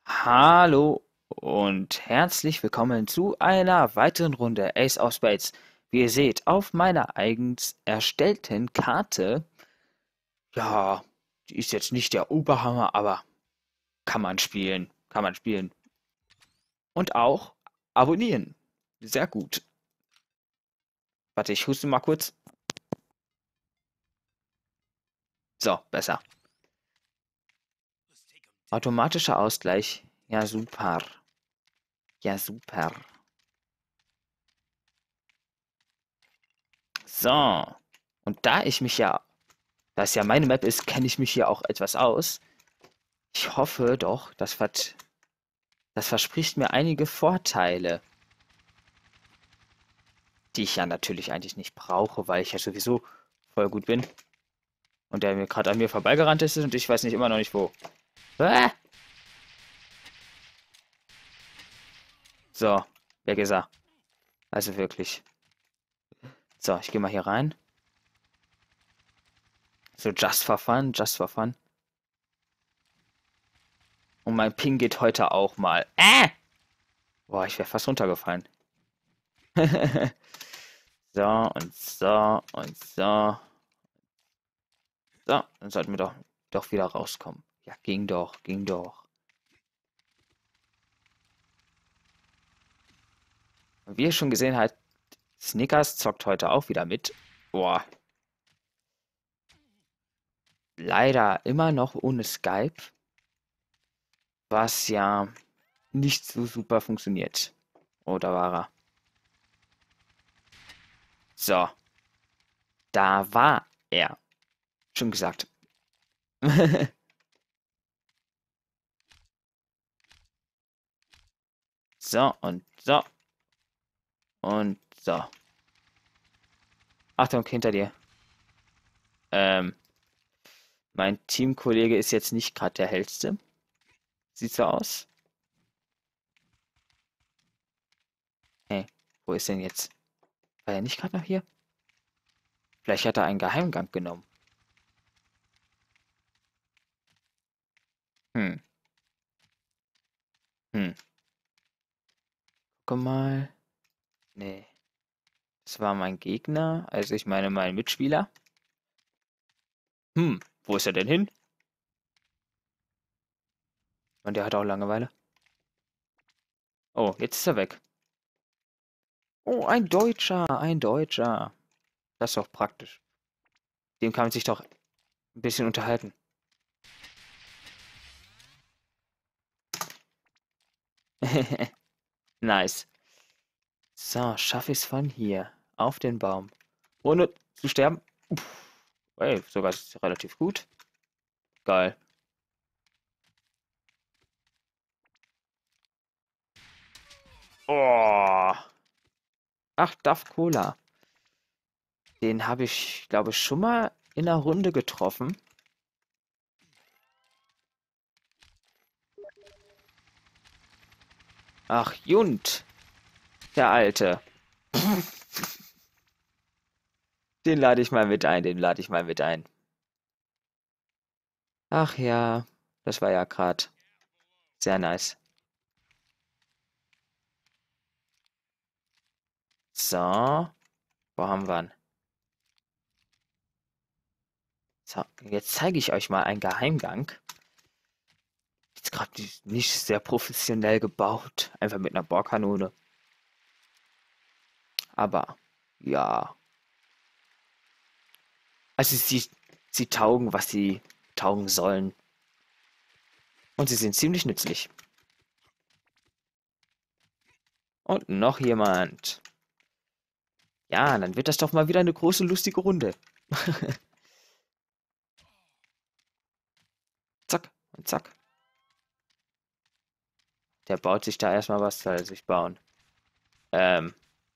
Hallo und herzlich willkommen zu einer weiteren Runde Ace of Spades. Wie ihr seht, auf meiner eigens erstellten Karte, ja, die ist jetzt nicht der Oberhammer, aber kann man spielen. Und auch abonnieren. Sehr gut. Warte, ich huste mal kurz. So, besser. Automatischer Ausgleich. Ja, super. Ja, super. So. Und da es ja meine Map ist, kenne ich mich hier auch etwas aus. Ich hoffe doch, das verspricht mir einige Vorteile, die ich ja natürlich eigentlich nicht brauche, weil ich ja sowieso voll gut bin. Und der mir gerade an mir vorbeigerannt ist und ich weiß nicht immer noch nicht wo. Ah! So, weg ist er. Also wirklich. So, ich gehe mal hier rein. So, just for fun, just for fun. Und mein Ping geht heute auch mal. Boah, ich wäre fast runtergefallen. So und so und so. So, dann sollten wir doch wieder rauskommen. Ja, ging doch, ging doch. Und wie ihr schon gesehen habt, Snickers zockt heute auch wieder mit. Boah, leider immer noch ohne Skype, was ja nicht so super funktioniert. Oh, da war er. So, da war er. Schon gesagt. So und so und so. Achtung, hinter dir. Ähm, mein Teamkollege ist jetzt nicht gerade der hellste. Sieht so aus. Hey, wo ist denn jetzt? War er nicht gerade noch hier? Vielleicht hat er einen Geheimgang genommen. Hm, hm. Guck mal. Nee, das war mein Gegner. Also ich meine mein Mitspieler. Wo ist er denn hin? Und der hat auch Langeweile. Oh, jetzt ist er weg. Oh, ein Deutscher, ein Deutscher. Das ist doch praktisch. Dem kann man sich doch ein bisschen unterhalten. Nice. So, schaffe ich es von hier. Auf den Baum. Ohne zu sterben. Ey, sogar ist relativ gut. Geil. Oh. Ach, Duff Cola. Den habe ich, glaube ich, schon mal in einer Runde getroffen. Ach, Jund, der Alte. Den lade ich mal mit ein, den lade ich mal mit ein. Ach ja, das war ja grad sehr nice. So, wo haben wir ihn? So, jetzt zeige ich euch mal einen Geheimgang. Jetzt gerade nicht sehr professionell gebaut, einfach mit einer Bohrkanone. Aber ja, also sie taugen, was sie taugen sollen. Und sie sind ziemlich nützlich. Und noch jemand. Ja, dann wird das doch mal wieder eine große, lustige Runde. Zack und zack. Der baut sich da erstmal was, soll er sich bauen. Ähm,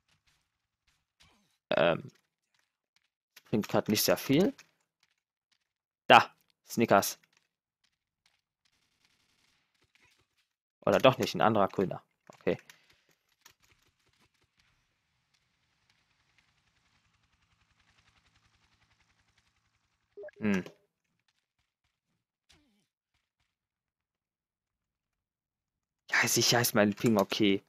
ähm, bringt gerade nicht sehr viel. Da, Snickers. Oder doch nicht, ein anderer grüner. Okay. Hm. Sicher ist mein Ping okay.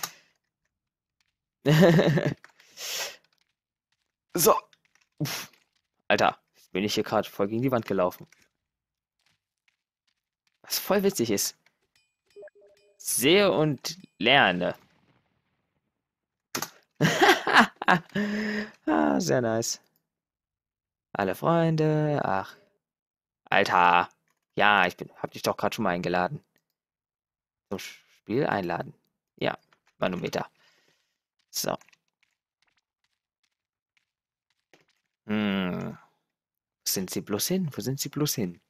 So. Uff. Alter, jetzt bin ich hier gerade voll gegen die Wand gelaufen. Was voll witzig ist. Sehe und lerne. Sehr nice. Alle Freunde. Ach, Alter. Ja, hab dich doch gerade schon mal eingeladen. Zum Spiel einladen. Ja, Manometer. So. Hm. Wo sind sie bloß hin? Wo sind sie bloß hin?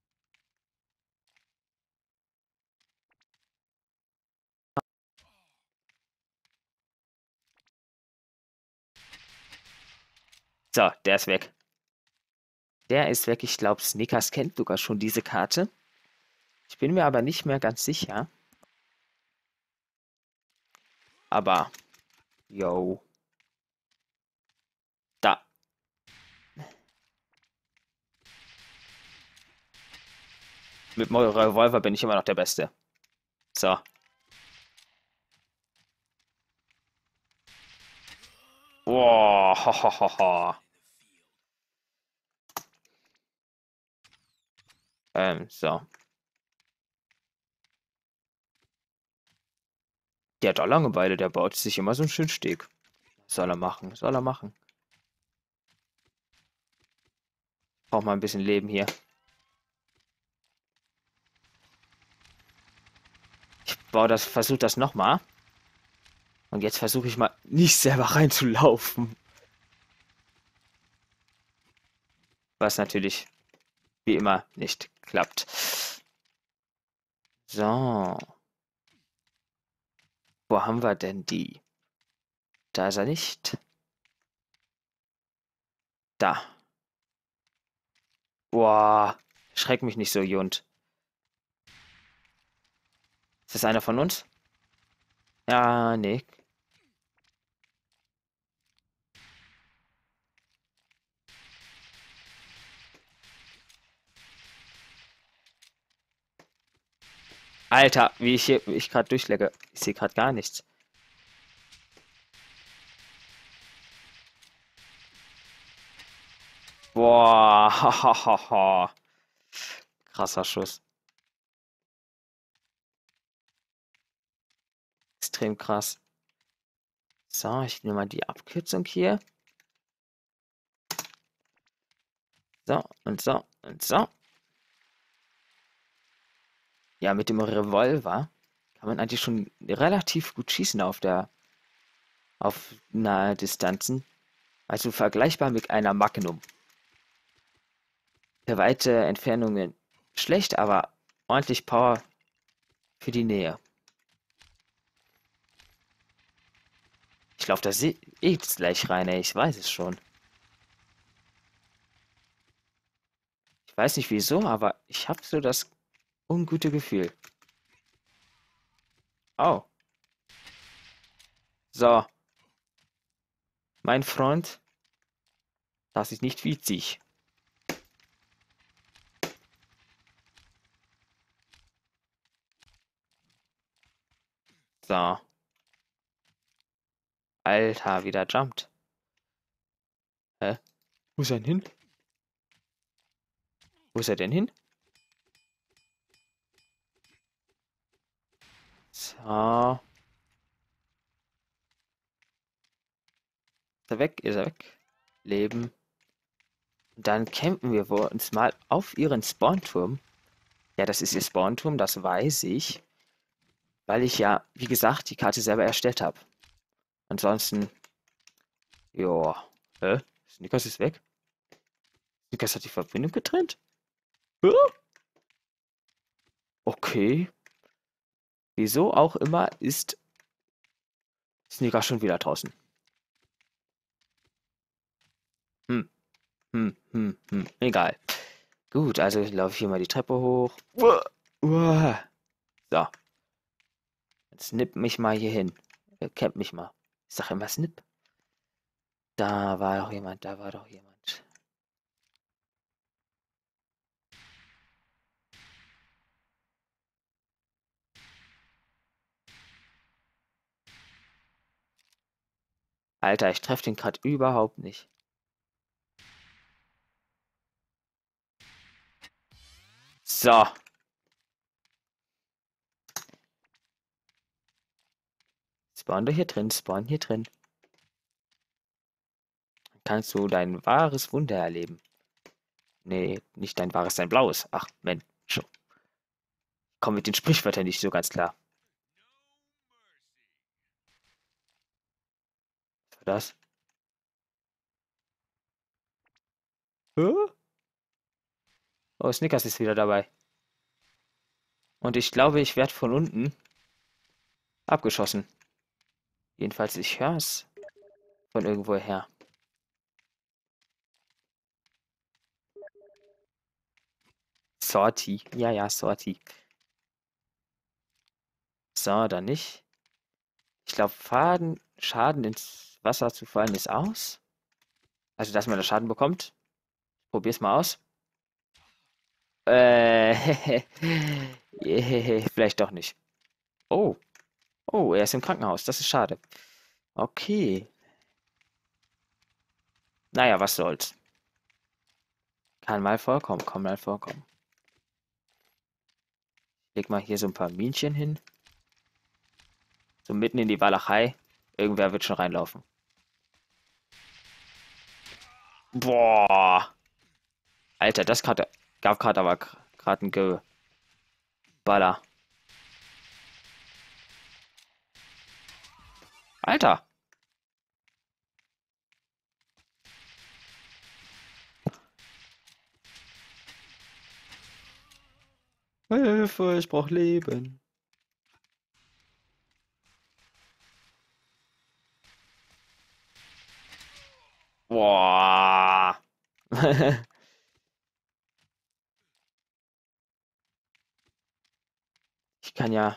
So, der ist weg. Der ist weg. Ich glaube, Snickers kennt sogar schon diese Karte. Ich bin mir aber nicht mehr ganz sicher. Aber, yo. Da. Mit dem Revolver bin ich immer noch der Beste. So. Boah, ho, ho, ho, ho. So. Der hat auch Langeweile, der baut sich immer so einen schönen Steg. Soll er machen, soll er machen. Braucht mal ein bisschen Leben hier. Versuch das nochmal. Und jetzt versuche ich mal nicht selber reinzulaufen. Was natürlich wie immer nicht klappt. So. Wo haben wir denn die? Da ist er nicht. Da. Boah. Schreck mich nicht so, Jund. Ist das einer von uns? Ja, nee. Alter, wie ich gerade durchlecke. Ich sehe gerade gar nichts. Boah, hahaha. Krasser Schuss. Extrem krass. So, ich nehme mal die Abkürzung hier. So und so und so. Ja, mit dem Revolver kann man eigentlich schon relativ gut schießen auf nahe Distanzen. Also vergleichbar mit einer Magnum. Für weite Entfernungen schlecht, aber ordentlich Power für die Nähe. Ich laufe da jetzt gleich rein, ey. Ich weiß es schon. Ich weiß nicht wieso, aber ich habe so das ungute Gefühl. Oh, so, mein Freund, das ist nicht witzig. So, Alter, wieder jumpt. Hä? Wo ist er denn hin? Wo ist er denn hin? So. Ist er weg? Ist er weg? Leben. Und dann campen wir uns mal auf ihren Spawnturm. Ja, das ist ihr Spawnturm, das weiß ich. Weil ich ja, wie gesagt, die Karte selber erstellt habe. Ansonsten, ja. Hä? Snickers ist weg? Snickers hat die Verbindung getrennt? Hä? Okay. Wieso auch immer ist Snickers schon wieder draußen. Hm, egal. Gut, also laufe ich hier mal die Treppe hoch. Uah. So, jetzt snip mich mal hier hin. Camp mich mal. Ich sag immer Snip. Da war doch jemand, da war doch jemand. Alter, ich treffe den gerade überhaupt nicht. So. Spawn du hier drin, spawn hier drin. Dann kannst du dein wahres Wunder erleben. Nee, nicht dein wahres, dein blaues. Ach, Mensch. Komm mit den Sprichwörtern nicht so ganz klar. Was war das? Hä? Oh, Snickers ist wieder dabei. Und ich glaube, ich werde von unten abgeschossen. Jedenfalls, ich höre es von irgendwo her. Sorti. Ja, ja, Sorti. So, dann nicht. Ich glaube, Schaden ins Wasser zu fallen ist aus. Also, dass man da Schaden bekommt. Probier's mal aus. Äh, vielleicht doch nicht. Oh, oh, er ist im Krankenhaus. Das ist schade. Okay. Naja, was soll's. Kann mal vorkommen, kann mal vorkommen. Leg mal hier so ein paar Minchen hin. So mitten in die Walachei. Irgendwer wird schon reinlaufen. Boah. Alter, das gab gerade aber gerade ein Geballer. Alter. Hilfe, ich brauch Leben. Boah. Ich kann ja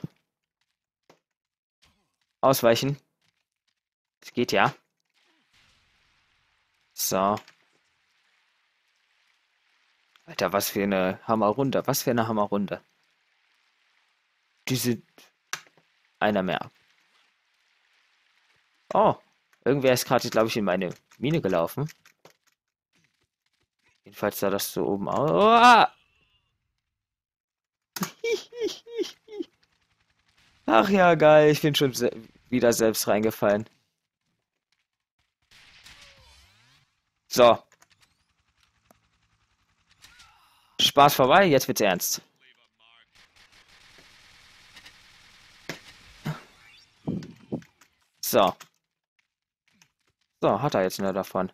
ausweichen. Es geht ja. So. Alter, was für eine Hammerrunde. Was für eine Hammerrunde. Die sind einer mehr. Oh. Irgendwer ist gerade, glaube ich, in meine Mine gelaufen. Jedenfalls sah das so oben aus. Oh! Ach ja, geil. Ich bin schon wieder selbst reingefallen. So. Spaß vorbei. Jetzt wird's ernst. So. So, hat er jetzt nur davon.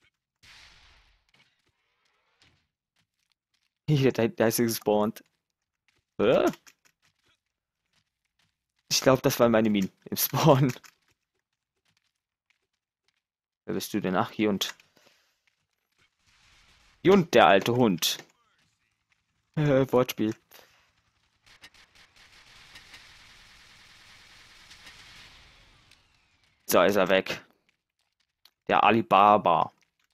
Hier, da ist er gespawnt. Hä? Ich glaube, das waren meine Minen im Spawn. Wer bist du denn? Ach, Jund. Jund, der alte Hund. Wortspiel. So, ist er weg. Der Alibaba.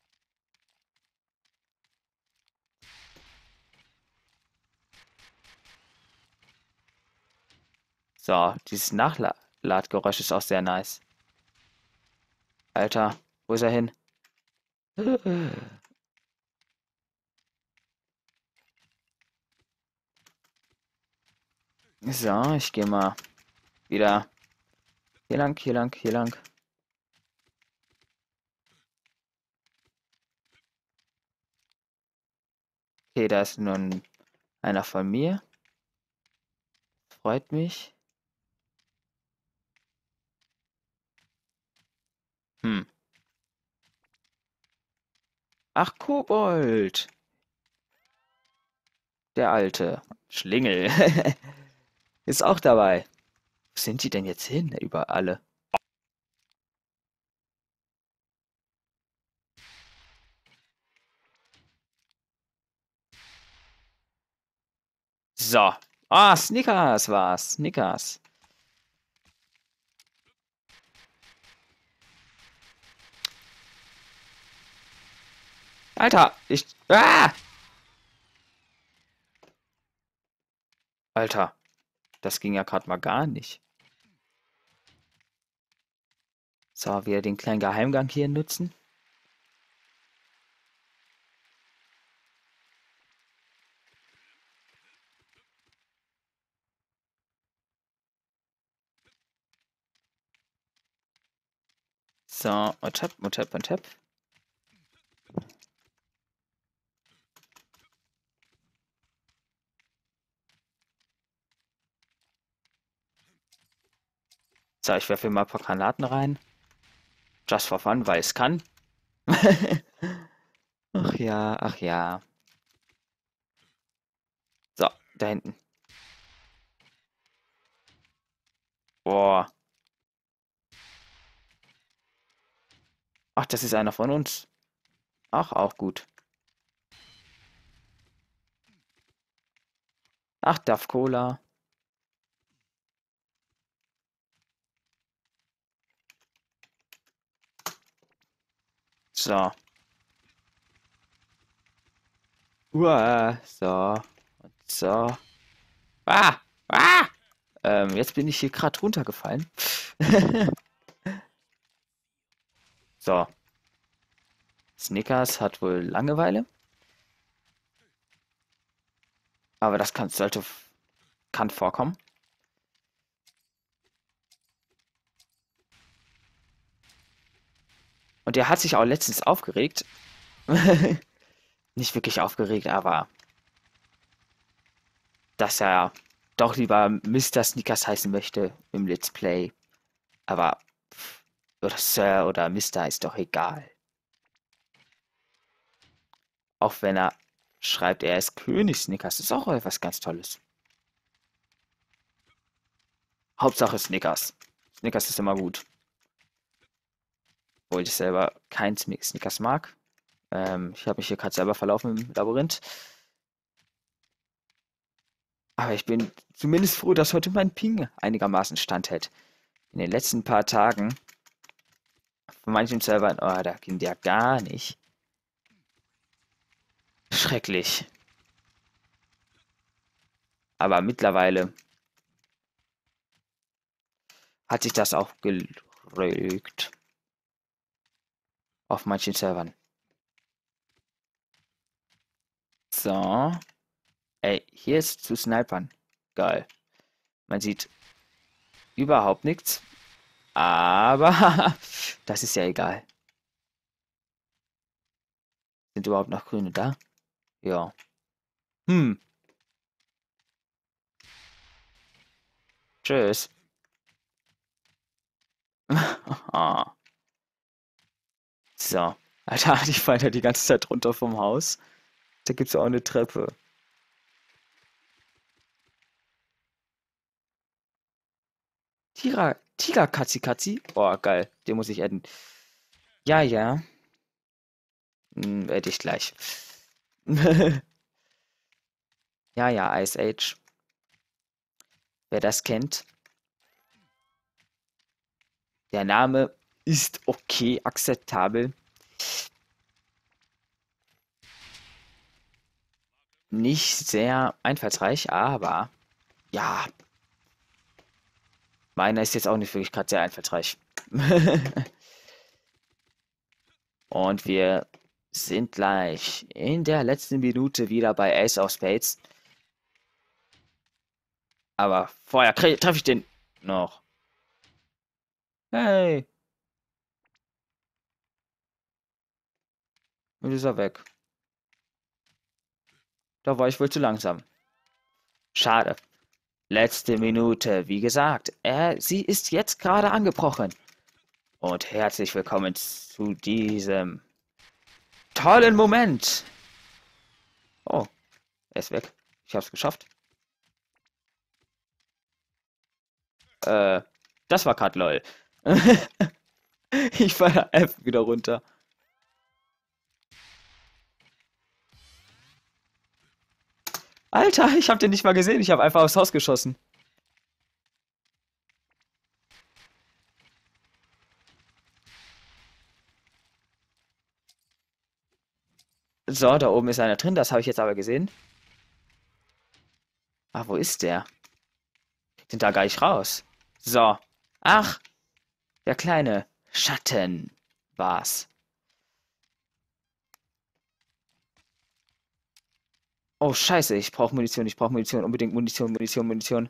So, dieses Nachladgeräusch ist auch sehr nice. Alter, wo ist er hin? So, ich gehe mal wieder hier lang, hier lang, hier lang. Okay, da ist nun einer von mir. Freut mich. Hm. Ach, Kobold. Der alte Schlingel. Ist auch dabei. Wo sind die denn jetzt hin? Über alle. So. Ah, Snickers war's. Snickers. Alter, ich. Ah! Alter, das ging ja gerade mal gar nicht. So, wieder den kleinen Geheimgang hier nutzen. So, und tap, und tap, und tap. So, ich werfe mal ein paar Granaten rein. Just for fun, weil es kann. Ach ja, ach ja. So, da hinten. Boah. Ach, das ist einer von uns. Ach, auch gut. Ach, Duff Cola. So. So. Und so. Ah! Ah! Jetzt bin ich hier gerade runtergefallen. So. Snickers hat wohl Langeweile. Aber das kann vorkommen. Und der hat sich auch letztens aufgeregt. Nicht wirklich aufgeregt, aber dass er doch lieber Mr. Sneakers heißen möchte im Let's Play. Aber oder Sir oder Mister ist doch egal. Auch wenn er schreibt, er ist König Snickers, ist auch etwas ganz Tolles. Hauptsache Snickers. Snickers ist immer gut. Obwohl ich selber kein Snickers mag. Ich habe mich hier gerade selber verlaufen im Labyrinth. Aber ich bin zumindest froh, dass heute mein Ping einigermaßen standhält. In den letzten paar Tagen von manchen Servern, oh, da ging der gar nicht. Schrecklich. Aber mittlerweile hat sich das auch gelegt. Auf manchen Servern. So. Ey, hier ist zu snipern. Geil. Man sieht überhaupt nichts. Aber das ist ja egal. Sind überhaupt noch Grüne da? Ja. Hm. Tschüss. Ah. So. Alter, ich fall da die ganze Zeit runter vom Haus. Da gibt's auch eine Treppe. Tiger Katzi Katzi. Oh, geil. Den muss ich adden. Ja, ja. Werde ich gleich. Ja, ja, Ice Age. Wer das kennt. Der Name ist okay, akzeptabel. Nicht sehr einfallsreich, aber ja, meiner ist jetzt auch nicht wirklich gerade sehr einfallsreich. Und wir sind gleich in der letzten Minute wieder bei Ace of Spades. Aber vorher treffe ich den noch. Hey, jetzt ist er weg. Da war ich wohl zu langsam. Schade. Letzte Minute, wie gesagt. Sie ist jetzt gerade angebrochen. Und herzlich willkommen zu diesem tollen Moment. Oh, er ist weg. Ich hab's geschafft. Äh, Das war grad lol. Ich fall einfach wieder runter. Alter, ich hab den nicht mal gesehen. Ich habe einfach aufs Haus geschossen. So, da oben ist einer drin. Das habe ich jetzt aber gesehen. Ah, wo ist der? Sind da gar nicht raus. So. Ach, der Kleine. Schatten war's. Oh, scheiße, ich brauche Munition, unbedingt Munition, Munition, Munition.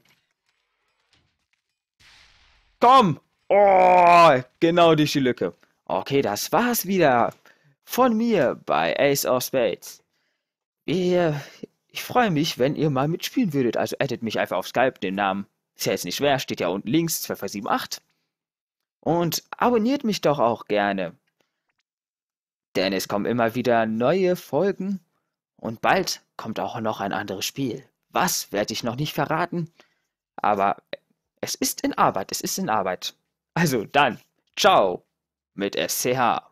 Komm! Oh, genau durch die Lücke. Okay, das war's wieder von mir bei Ace of Spades. Ihr, ich freue mich, wenn ihr mal mitspielen würdet. Also addet mich einfach auf Skype, den Namen ist ja jetzt nicht schwer, steht ja unten links, 2278. Und abonniert mich doch auch gerne, denn es kommen immer wieder neue Folgen und bald kommt auch noch ein anderes Spiel. Was werde ich noch nicht verraten, aber es ist in Arbeit, es ist in Arbeit. Also dann, ciao mit SCH.